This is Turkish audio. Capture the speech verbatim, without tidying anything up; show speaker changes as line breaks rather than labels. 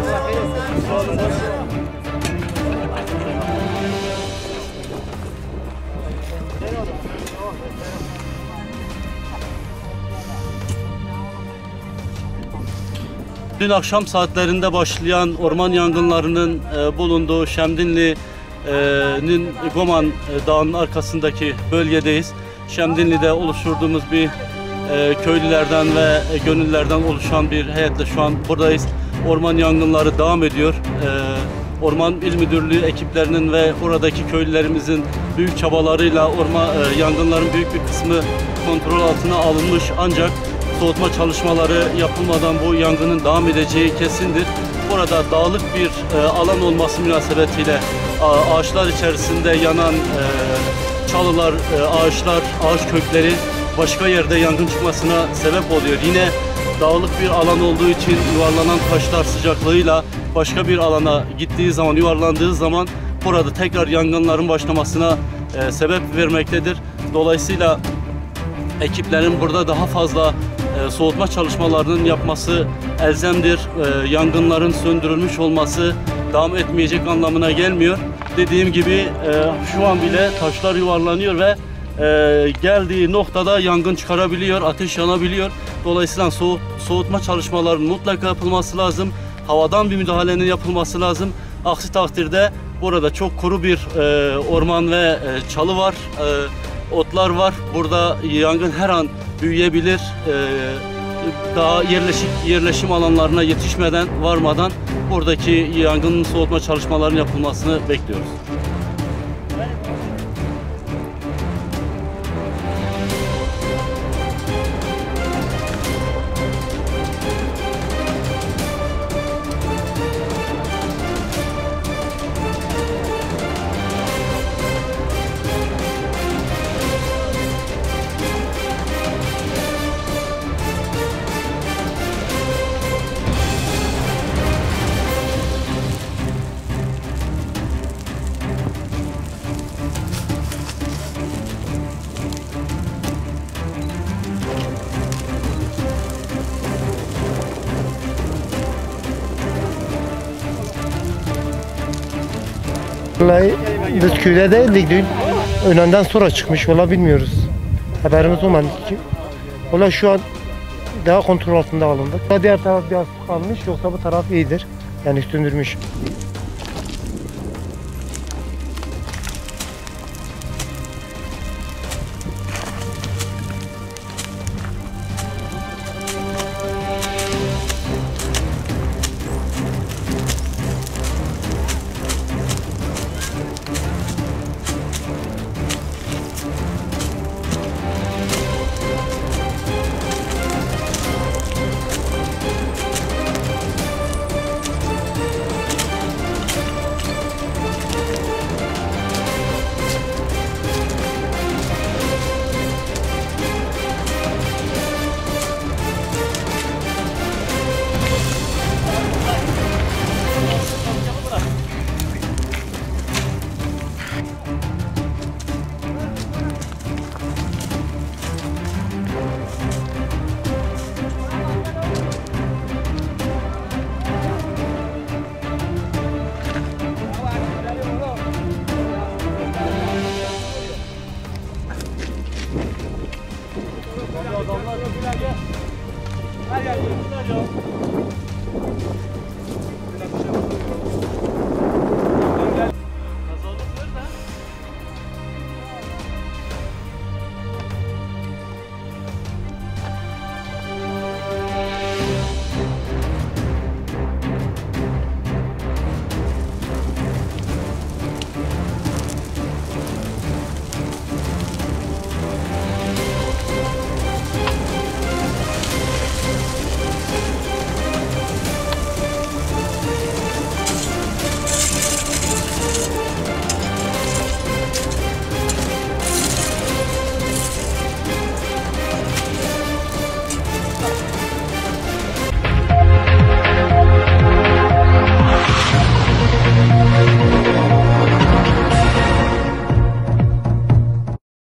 Dün akşam saatlerinde başlayan orman yangınlarının e, bulunduğu Şemdinli'nin Goman Dağı'nın arkasındaki bölgedeyiz. Şemdinli'de oluşturduğumuz bir e, köylülerden ve e, gönüllülerden oluşan bir heyetle şu an buradayız. Orman yangınları devam ediyor. E, Orman İl Müdürlüğü ekiplerinin ve oradaki köylülerimizin büyük çabalarıyla orman e, yangınların büyük bir kısmı kontrol altına alınmış, ancak soğutma çalışmaları yapılmadan bu yangının devam edeceği kesindir. Burada dağlık bir e, alan olması münasebetiyle a, ağaçlar içerisinde yanan e, çalılar, e, ağaçlar, ağaç kökleri başka yerde yangın çıkmasına sebep oluyor. Yine dağlık bir alan olduğu için yuvarlanan taşlar sıcaklığıyla başka bir alana gittiği zaman, yuvarlandığı zaman burada tekrar yangınların başlamasına e, sebep vermektedir. Dolayısıyla ekiplerin burada daha fazla e, soğutma çalışmalarının yapması elzemdir. E, yangınların söndürülmüş olması devam etmeyecek anlamına gelmiyor. Dediğim gibi e, şu an bile taşlar yuvarlanıyor ve e, geldiği noktada yangın çıkarabiliyor, ateş yanabiliyor. Dolayısıyla soğut, soğutma çalışmalarının mutlaka yapılması lazım. Havadan bir müdahalenin yapılması lazım. Aksi takdirde burada çok kuru bir e, orman ve e, çalı var. E, otlar var. Burada yangın her an büyüyebilir. Ee, daha yerleşik yerleşim alanlarına yetişmeden, varmadan buradaki yangının soğutma çalışmalarının yapılmasını bekliyoruz.
Vallahi biz köyde değildik dün. Önünden sonra çıkmış, valla bilmiyoruz. Haberimiz olmadı ki. Valla şu an daha kontrol altında alındı. Diğer taraf biraz kalmış, yoksa bu taraf iyidir. Yani söndürmüş.